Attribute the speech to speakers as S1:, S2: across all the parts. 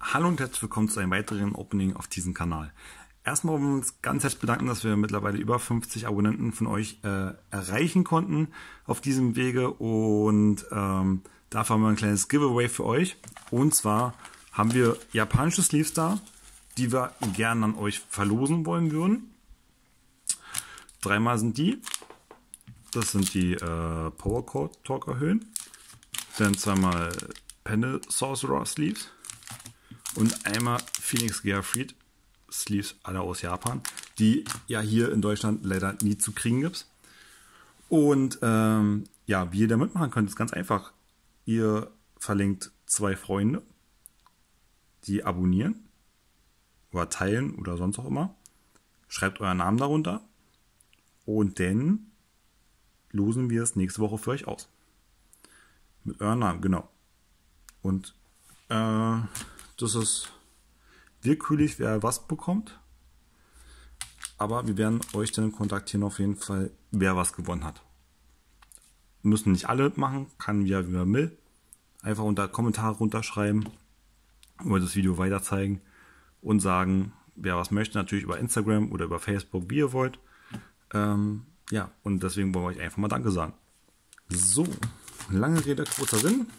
S1: Hallo und herzlich willkommen zu einem weiteren Opening auf diesem Kanal. Erstmal wollen wir uns ganz herzlich bedanken, dass wir mittlerweile über 50 Abonnenten von euch erreichen konnten auf diesem Wege. Und dafür haben wir ein kleines Giveaway für euch. Und zwar haben wir japanische Sleeves da, die wir gerne an euch verlosen wollen würden. Dreimal sind die. Das sind die Power Talker Höhen. Dann zweimal Panel Sorcerer Sleeves. Und einmal Phoenix Gearfried Sleeves, alle aus Japan, die ja hier in Deutschland leider nie zu kriegen gibt. Und ja, wie ihr da mitmachen könnt, ist ganz einfach. Ihr verlinkt 2 Freunde, die abonnieren oder teilen oder sonst auch immer. Schreibt euren Namen darunter und dann losen wir es nächste Woche für euch aus. Mit eurem Namen, genau. Und das ist willkürlich, wer was bekommt. Aber wir werden euch dann kontaktieren auf jeden Fall, wer was gewonnen hat. Müssen nicht alle machen, kann wie man will. Einfach unter Kommentare runterschreiben oder das Video weiter zeigen und sagen, wer was möchte. Natürlich über Instagram oder über Facebook, wie ihr wollt. Ja, und deswegen wollen wir euch einfach mal Danke sagen. So, lange Rede, kurzer Sinn.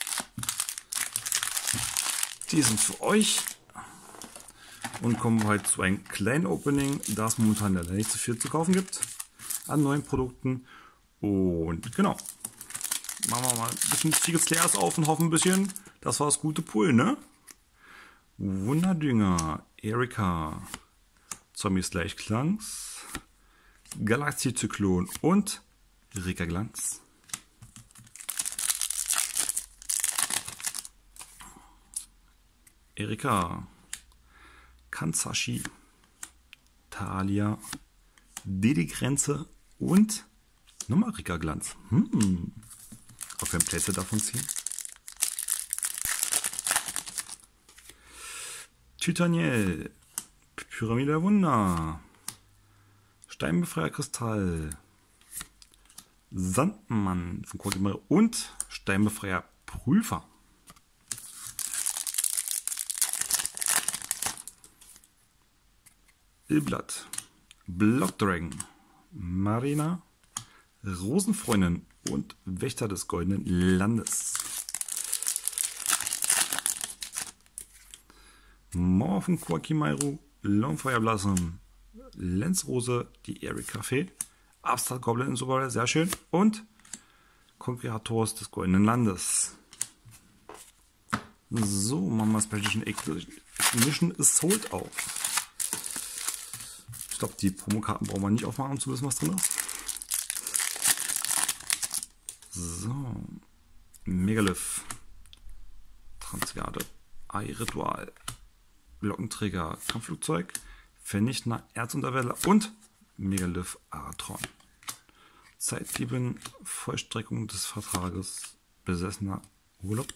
S1: Die sind für euch. Und kommen halt zu einem kleinen Opening, da es momentan leider nicht so viel zu kaufen gibt an neuen Produkten. Und genau. Machen wir mal ein bisschen Secret Slayers auf und hoffen ein bisschen, das war das gute Pool, ne? Wunderdünger, Erika, Zombies gleich Glanz, Galaxie-Zyklon und Rika Glanz. Erika, Kanzashi, Thalia, Didi Grenze und nochmal Rika Glanz. Auf ein Plätze davon ziehen. Titaniel, Pyramide der Wunder, Steinbefreier Kristall, Sandmann von Quagmire und Steinbefreier Prüfer. Illblatt, Blockdragon, Marina, Rosenfreundin und Wächter des Goldenen Landes. Mauer von Quagmire, Longfire Blossom, Lenzrose, die Erika Fee, Abstract Goblin und so weiter, sehr schön. Und Konquerators des Goldenen Landes. So, machen wir Special Ignition ist sold out. Ich glaube, die Promokarten brauchen wir nicht aufmachen, um zu wissen, was drin ist. So. Megalith. Transgarde. Ei-Ritual. Glockenträger. Kampfflugzeug. Vernichtender Erzunterwälder. Und Megalith Aratron. Zeitdieben. Vollstreckung des Vertrages. Besessener Urlaub.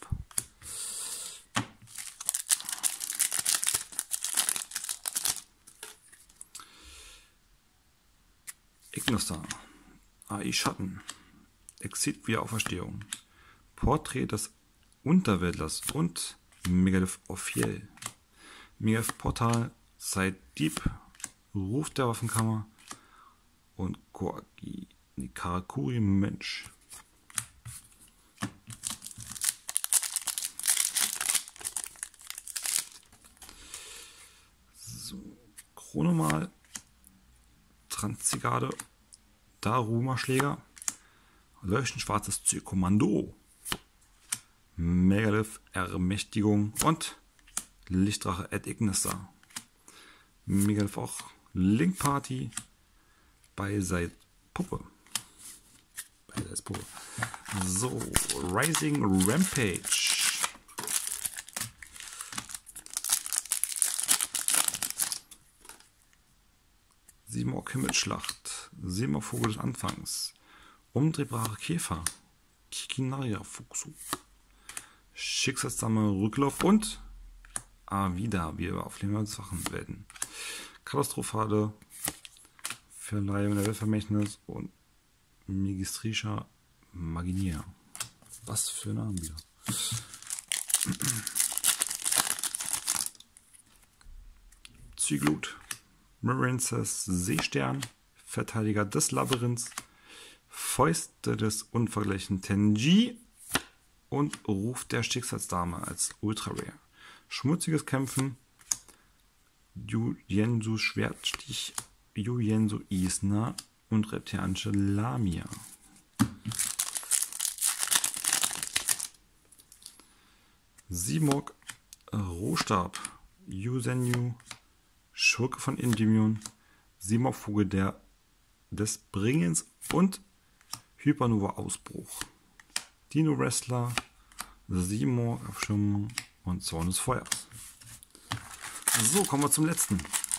S1: Ignister, AI Schatten, Exit Wiederauferstehung, Porträt des Unterwäldlers und Megalith Ophiel, Megalith Portal, Zeitdieb, Ruf der Waffenkammer und Koagi, die Karakuri Mensch. So, Chronomal, Transzigade, Daruma-Schläger, Leuchtend schwarzes Kommando, Megalith Ermächtigung und Lichtdrache Ad Ignister. Megalith auch Link Party, Beiseit Puppe. So, Rising Rampage. Simorg Himmelsschlacht, Simorg Vogel des Anfangs, umdrehbare Käfer, Kikinaria Fuchsu, Schicksalsame Rücklauf und Avida, wie wir auf Sachen werden. Katastrophale, Verleihung der Weltvermächtnis und Magistrischer Maginia. Was für Namen wieder. Zyglot, Marincess Seestern, Verteidiger des Labyrinths, Fäuste des unvergleichlichen Tenji und Ruf der Schicksalsdame als Ultra Rare. Schmutziges Kämpfen, Yuyensu Schwertstich, Yuyensu Isna und Reptilianische Lamia. Simok Rohstab, Yuzenyu, Schurke von Endymion, Simok Vogel des Bringens und Hypernova Ausbruch. Dino Wrestler, Simok Abschirmung und Zorn des Feuers. So, kommen wir zum letzten.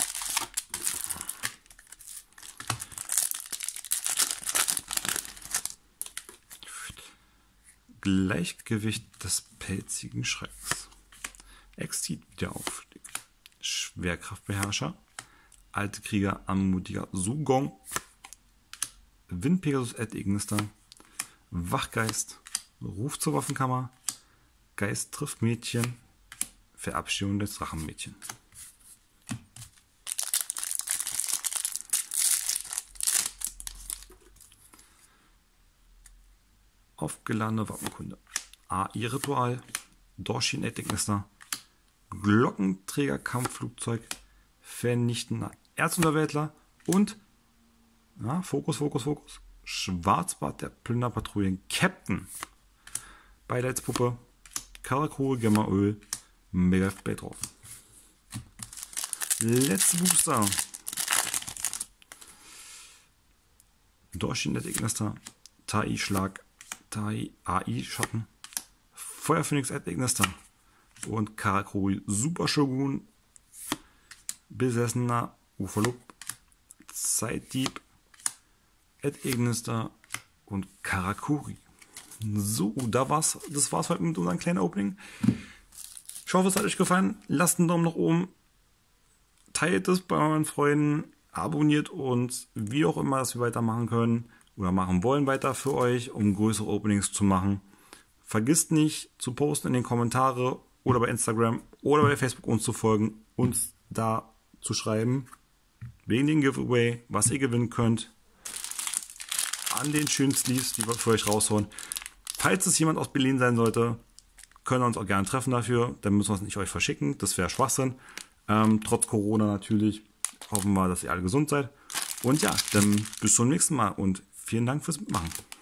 S1: Gleichgewicht des pelzigen Schrecks. Exit Wiederaufstieg. Schwerkraftbeherrscher. Alte Krieger anmutiger Sugong. Windpegasus et Ignister. Wachgeist. Ruf zur Waffenkammer. Geist trifft Mädchen. Verabschiedung des Drachenmädchen. Aufgeladene Wappenkunde. AI-Ritual, Dorshin Ignister, Glockenträger Kampfflugzeug, vernichtender Erzunterweltler und Fokus, Schwarzbart der Plünderpatrouillen Captain. Beileidspuppe, Karakol, Gemmaöl, Megablade drauf. Letzte Booster. Dorshin Ignister, Tai Schlag, Tai AI Schatten, Feuerphoenix Ignister und Karakuri Super Shogun, Besessener Uferloop, Zeitdieb, Ignister und Karakuri. So, das war's heute mit unserem kleinen Opening. Ich hoffe, es hat euch gefallen. Lasst einen Daumen nach oben, teilt es bei euren Freunden, abonniert uns, wie auch immer, dass wir weitermachen können oder machen wollen weiter für euch, um größere Openings zu machen. Vergisst nicht zu posten in den Kommentare oder bei Instagram oder bei Facebook uns zu folgen, uns da zu schreiben, wegen dem Giveaway, was ihr gewinnen könnt, an den schönen Sleeves, die wir für euch raushauen. Falls es jemand aus Berlin sein sollte, können wir uns auch gerne treffen dafür, dann müssen wir es nicht euch verschicken, das wäre Schwachsinn. Trotz Corona natürlich, hoffen wir, dass ihr alle gesund seid. Und ja, dann bis zum nächsten Mal und vielen Dank fürs Mitmachen.